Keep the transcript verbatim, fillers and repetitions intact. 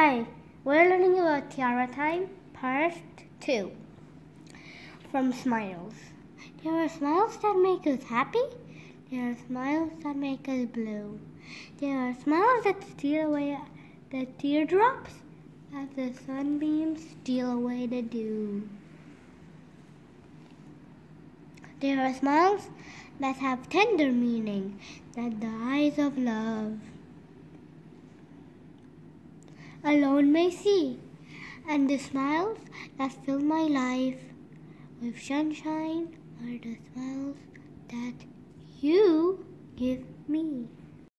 Hi, we're learning about tiara time, part two. From smiles. There are smiles that make us happy. There are smiles that make us blue. There are smiles that steal away the teardrops as the sunbeams steal away the dew. There are smiles that have tender meaning, that the eyes of love alone may see, and the smiles that fill my life with sunshine are the smiles that you give me.